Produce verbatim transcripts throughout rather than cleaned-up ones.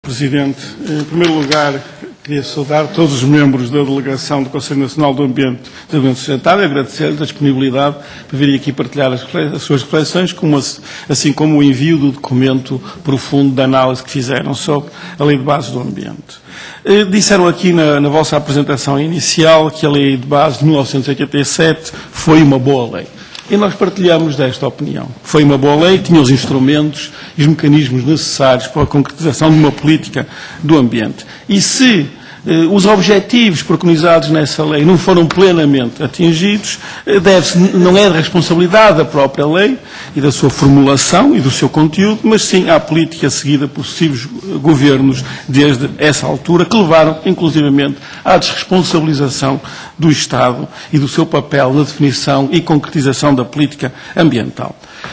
Presidente, em primeiro lugar, queria saudar todos os membros da delegação do Conselho Nacional do Ambiente e do Ambiente Sustentável e agradecer-lhes a disponibilidade para virem aqui partilhar as, as suas reflexões, como, assim como o envio do documento profundo da análise que fizeram sobre a Lei de Bases do Ambiente. Eh, disseram aqui na, na vossa apresentação inicial que a Lei de Bases de mil novecentos e oitenta e sete foi uma boa lei. E nós partilhamos desta opinião. Foi uma boa lei, tinha os instrumentos e os mecanismos necessários para a concretização de uma política do ambiente. E se eh, os objetivos preconizados nessa lei não foram plenamente atingidos, eh, deve-se, não é de responsabilidade da própria lei e da sua formulação e do seu conteúdo, mas sim à política seguida por sucessivos governos desde essa altura, que levaram, inclusivamente, à desresponsabilização do Estado e do seu papel na definição e concretização da política ambiental.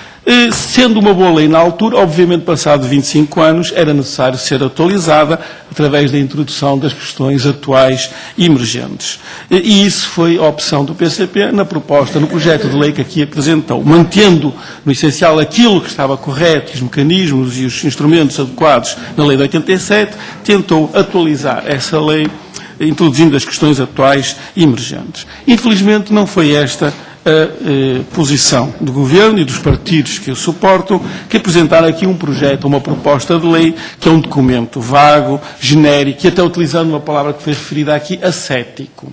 Sendo uma boa lei na altura, obviamente, passado vinte e cinco anos, era necessário ser atualizada através da introdução das questões atuais e emergentes. E isso foi a opção do P C P na proposta, no projeto de lei que aqui apresentou, mantendo, no essencial, aquilo que estava correto, os mecanismos e os instrumentos adequados na lei de oitenta e sete, tentou atualizar essa lei, introduzindo as questões atuais e emergentes. Infelizmente, não foi esta a eh, posição do Governo e dos partidos que o suportam, que apresentaram aqui um projeto, uma proposta de lei, que é um documento vago, genérico, e até utilizando uma palavra que foi referida aqui, ascético.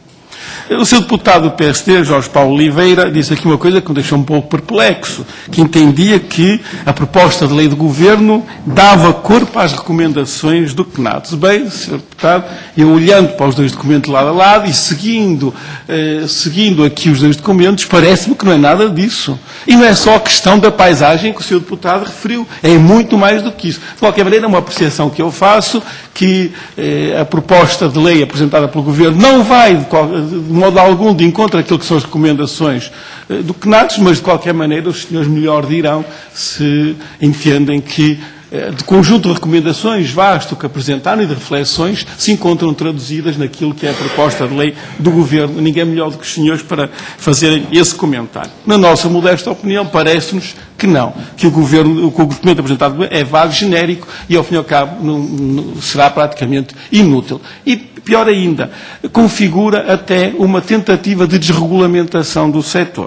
O seu deputado do P S D, Jorge Paulo Oliveira, disse aqui uma coisa que me deixou um pouco perplexo, que entendia que a proposta de lei do Governo dava corpo às recomendações do C N A D. Bem, senhor deputado, eu olhando para os dois documentos lado a lado e seguindo, eh, seguindo aqui os dois documentos, parece-me que não é nada disso. E não é só a questão da paisagem que o senhor deputado referiu, é muito mais do que isso. De qualquer maneira, é uma apreciação que eu faço, que eh, a proposta de lei apresentada pelo Governo não vai, de, qual, de modo algum, de encontro àquilo que são as recomendações eh, do C N A D, mas, de qualquer maneira, os senhores melhor dirão se entendem que, eh, de conjunto de recomendações vasto que apresentaram e de reflexões, se encontram traduzidas naquilo que é a proposta de lei do Governo. Ninguém melhor do que os senhores para fazerem esse comentário. Na nossa modesta opinião, parece-nos que não, que o Governo, que o documento apresentado é vago, genérico e, ao fim e ao cabo, não, não, será praticamente inútil. E, pior ainda, configura até uma tentativa de desregulamentação do setor.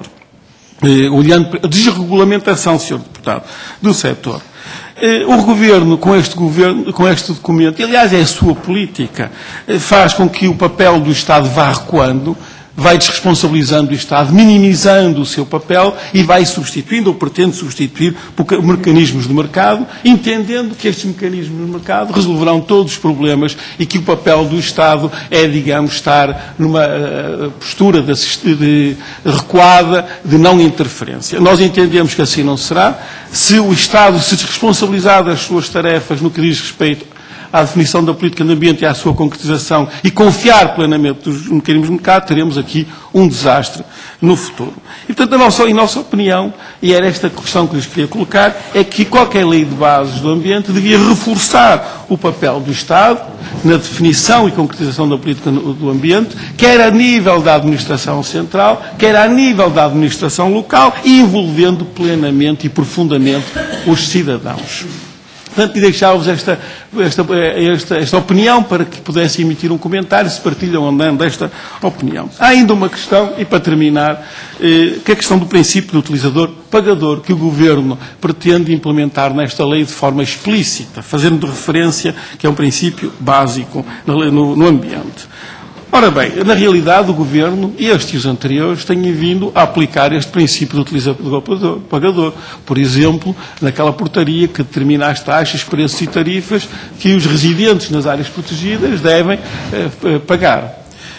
Eh, olhando para a desregulamentação, senhor deputado, do setor. Eh, o Governo, com este, governo, com este documento, e aliás é a sua política, eh, faz com que o papel do Estado vá recuando, vai desresponsabilizando o Estado, minimizando o seu papel e vai substituindo, ou pretende substituir, por mecanismos de mercado, entendendo que estes mecanismos de mercado resolverão todos os problemas e que o papel do Estado é, digamos, estar numa uh, postura de, de recuada, de não interferência. Nós entendemos que assim não será. Se o Estado se desresponsabilizar das suas tarefas no que diz respeito à definição da política de ambiente e à sua concretização e confiar plenamente nos mecanismos de mercado, teremos aqui um desastre no futuro. E, portanto, a nossa, em nossa opinião, e era esta questão que lhes queria colocar, é que qualquer lei de bases do ambiente devia reforçar o papel do Estado na definição e concretização da política do ambiente, quer a nível da administração central, quer a nível da administração local, e envolvendo plenamente e profundamente os cidadãos. Portanto, e deixar-vos esta, esta, esta, esta opinião para que pudessem emitir um comentário, se partilham ou não desta opinião. Há ainda uma questão, e para terminar, eh, que é a questão do princípio do utilizador pagador, que o Governo pretende implementar nesta lei de forma explícita, fazendo referência que é um princípio básico no, no, no ambiente. Ora bem, na realidade o Governo, e este e os anteriores, têm vindo a aplicar este princípio do utilizador pagador. Por exemplo, naquela portaria que determina as taxas, preços e tarifas que os residentes nas áreas protegidas devem eh, pagar.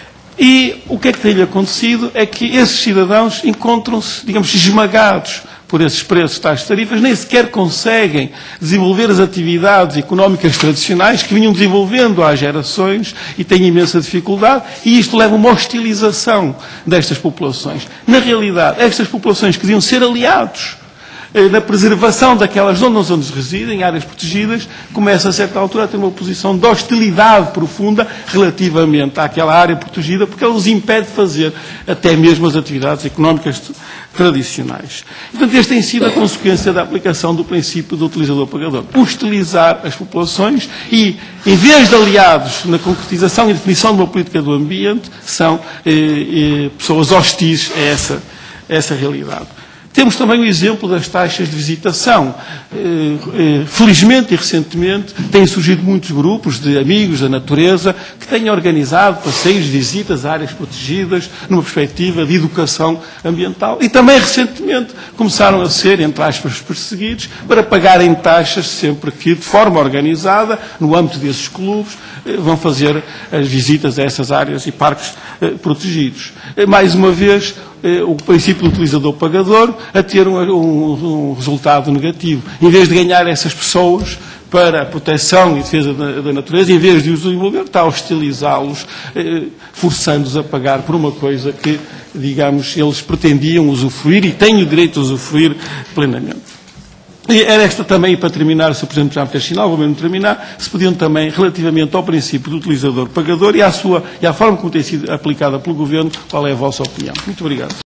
E o que é que tem acontecido é que esses cidadãos encontram-se, digamos, esmagados por esses preços, tais tarifas, nem sequer conseguem desenvolver as atividades económicas tradicionais que vinham desenvolvendo há gerações e têm imensa dificuldade, e isto leva a uma hostilização destas populações. Na realidade, estas populações que deviam ser aliados na preservação daquelas zonas onde residem, áreas protegidas, começa a certa altura a ter uma posição de hostilidade profunda relativamente àquela área protegida, porque ela os impede de fazer até mesmo as atividades económicas tradicionais. Portanto, esta tem sido a consequência da aplicação do princípio do utilizador-pagador. Hostilizar as populações e, em vez de aliados na concretização e definição de uma política do ambiente, são eh, eh, pessoas hostis a essa, a essa realidade. Temos também o exemplo das taxas de visitação. Felizmente e recentemente têm surgido muitos grupos de amigos da natureza que têm organizado passeios, visitas a áreas protegidas numa perspectiva de educação ambiental e também recentemente começaram a ser, entre aspas, perseguidos para pagarem taxas sempre que, de forma organizada, no âmbito desses clubes, vão fazer as visitas a essas áreas e parques protegidos. Mais uma vez, o princípio do utilizador-pagador a ter um, um, um resultado negativo. Em vez de ganhar essas pessoas para a proteção e defesa da, da natureza, em vez de os envolver, está a hostilizá-los, eh, forçando-os a pagar por uma coisa que, digamos, eles pretendiam usufruir e têm o direito de usufruir plenamente. E era esta também, para terminar, se o Presidente já me fez sinal, vou mesmo terminar, se podiam também, relativamente ao princípio do utilizador-pagador e à, sua, e à forma como tem sido aplicada pelo Governo, qual é a vossa opinião? Muito obrigado.